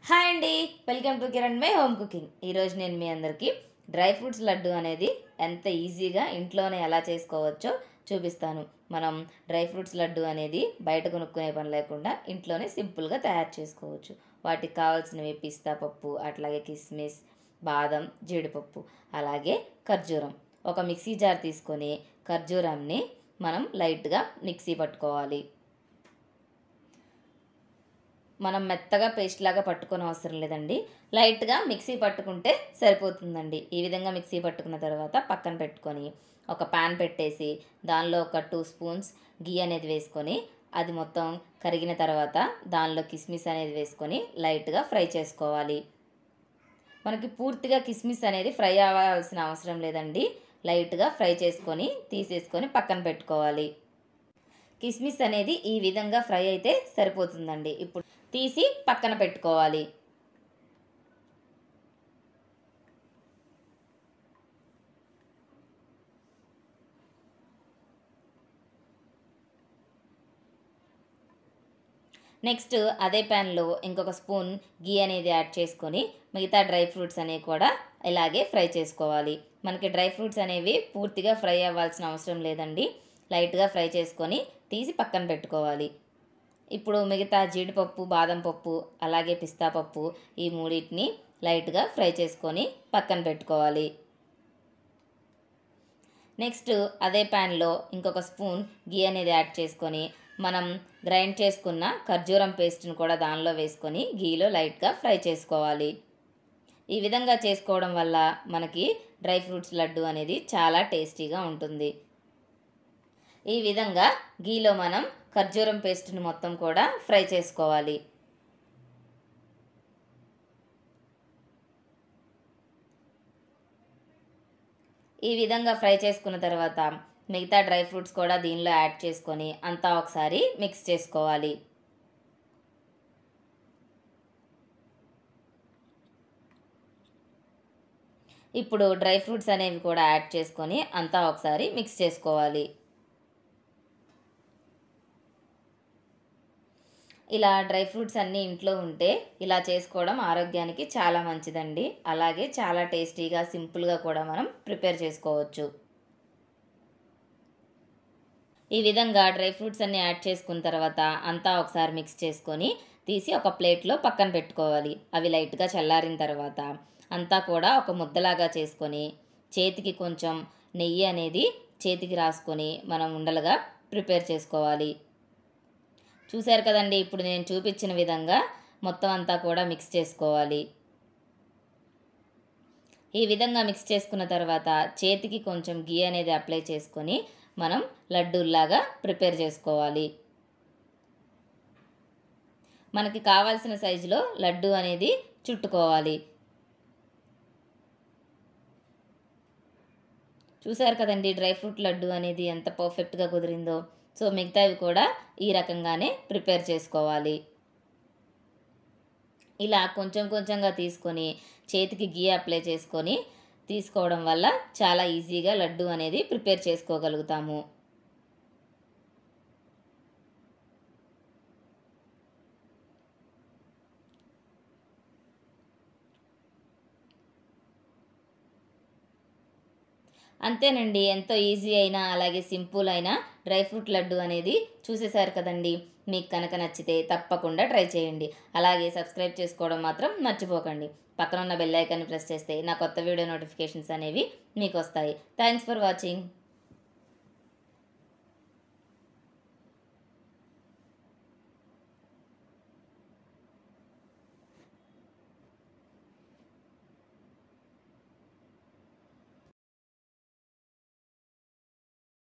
Hi అండి, welcome to Kiran my home cooking. ఈరోజు నేను మీ అందరికీ డ్రై ఫ్రూట్స్ లడ్డు అనేది ఎంత ఈజీగా ఇంట్లోనే ఎలా చేసుకోవచ్చో చూపిస్తాను. మనం డ్రై ఫ్రూట్స్ లడ్డు అనేది బయట కొనుక్కునే పని లేకుండా ఇంట్లోనే సింపుల్గా తయారు చేసుకోవచ్చు. వాటికి కావాల్సినవి పిస్తా పప్పు, అట్లాగే కిస్మిస్, బాదం, జీడిపప్పు, అలాగే ఖర్జూరం. ఒక మిక్సీ జార్ తీసుకొని ఖర్జూరాన్ని మనం లైట్గా మిక్సీ పట్టుకోవాలి. మనం మెత్తగా పేస్ట్ లాగా పట్టుకొని అవసరం లేదండి, లైట్గా మిక్సీ పట్టుకుంటే సరిపోతుందండి. ఈ విధంగా మిక్సీ పట్టుకున్న తర్వాత పక్కన పెట్టుకొని ఒక ప్యాన్ పెట్టేసి దానిలో ఒక 2 స్పూన్స్ గీ అనేది వేసుకొని అది మొత్తం కరిగిన తర్వాత దానిలో కిస్మిస్ అనేది వేసుకొని లైట్గా ఫ్రై చేసుకోవాలి. మనకి పూర్తిగా కిస్మిస్ అనేది ఫ్రై అవ్వాల్సిన అవసరం లేదండి, లైట్గా ఫ్రై చేసుకొని తీసేసుకొని పక్కన పెట్టుకోవాలి. కిస్మిస్ అనేది ఈ విధంగా ఫ్రై అయితే సరిపోతుందండి. ఇప్పుడు తీసి పక్కన పెట్టుకోవాలి. నెక్స్ట్ అదే ప్యాన్లో ఇంకొక స్పూన్ గీ అనేది యాడ్ చేసుకొని మిగతా డ్రై ఫ్రూట్స్ అనేవి కూడా ఇలాగే ఫ్రై చేసుకోవాలి. మనకి డ్రై ఫ్రూట్స్ అనేవి పూర్తిగా ఫ్రై అవ్వాల్సిన అవసరం లేదండి, లైట్గా ఫ్రై చేసుకొని తీసి పక్కన పెట్టుకోవాలి. ఇప్పుడు మిగతా జీడిపప్పు, బాదం పప్పు, అలాగే పిస్తా పప్పు, ఈ మూడింటిని లైట్గా ఫ్రై చేసుకొని పక్కన పెట్టుకోవాలి. నెక్స్ట్ అదే ప్యాన్లో ఇంకొక స్పూన్ గీ అనేది యాడ్ చేసుకొని మనం గ్రైండ్ చేసుకున్న ఖర్జూరం పేస్ట్ని కూడా దానిలో వేసుకొని గీలో లైట్గా ఫ్రై చేసుకోవాలి. ఈ విధంగా చేసుకోవడం వల్ల మనకి డ్రై ఫ్రూట్స్ లడ్డు అనేది చాలా టేస్టీగా ఉంటుంది. ఈ విధంగా గీలో మనం ఖర్జూరం పేస్ట్ని మొత్తం కూడా ఫ్రై చేసుకోవాలి. ఈ విధంగా ఫ్రై చేసుకున్న తర్వాత మిగతా డ్రై ఫ్రూట్స్ కూడా దీనిలో యాడ్ చేసుకొని అంతా ఒకసారి మిక్స్ చేసుకోవాలి. ఇప్పుడు డ్రై ఫ్రూట్స్ అనేవి కూడా యాడ్ చేసుకొని అంతా ఒకసారి మిక్స్ చేసుకోవాలి. ఇలా డ్రై ఫ్రూట్స్ అన్నీ ఇంట్లో ఉంటే ఇలా చేసుకోవడం ఆరోగ్యానికి చాలా మంచిదండి. అలాగే చాలా టేస్టీగా, సింపుల్గా కూడా మనం ప్రిపేర్ చేసుకోవచ్చు. ఈ విధంగా డ్రై ఫ్రూట్స్ అన్నీ యాడ్ చేసుకున్న తర్వాత అంతా ఒకసారి మిక్స్ చేసుకొని తీసి ఒక ప్లేట్లో పక్కన పెట్టుకోవాలి. అవి లైట్గా చల్లారిన తర్వాత అంతా కూడా ఒక ముద్దలాగా చేసుకొని చేతికి కొంచెం నెయ్యి అనేది చేతికి రాసుకొని మనం ఉండలుగా ప్రిపేర్ చేసుకోవాలి. చూశారు కదండి, ఇప్పుడు నేను చూపించిన విధంగా మొత్తం అంతా కూడా మిక్స్ చేసుకోవాలి. ఈ విధంగా మిక్స్ చేసుకున్న తర్వాత చేతికి కొంచెం గీ అనేది అప్లై చేసుకొని మనం లడ్డూల్లాగా ప్రిపేర్ చేసుకోవాలి. మనకి కావాల్సిన సైజులో లడ్డు అనేది చుట్టుకోవాలి. చూశారు కదండి, డ్రై ఫ్రూట్ లడ్డు అనేది ఎంత పర్ఫెక్ట్గా కుదిరిందో. సో మిగతావి కూడా ఈ రకంగానే ప్రిపేర్ చేసుకోవాలి. ఇలా కొంచెం కొంచెంగా తీసుకొని చేతికి గీ అప్లై చేసుకొని తీసుకోవడం వల్ల చాలా ఈజీగా లడ్డు అనేది ప్రిపేర్ చేసుకోగలుగుతాము. అంతేనండి, ఎంతో ఈజీ అయినా అలాగే సింపుల్ అయిన డ్రై ఫ్రూట్ లడ్డు అనేది చూసేశారు కదండి. మీకు కనుక నచ్చితే తప్పకుండా ట్రై చేయండి. అలాగే సబ్స్క్రైబ్ చేసుకోవడం మాత్రం మర్చిపోకండి. పక్కన ఉన్న బెల్ ఐకాన్ని ప్రెస్ చేస్తే నా కొత్త వీడియో నోటిఫికేషన్స్ అనేవి మీకు వస్తాయి. Thanks for watching.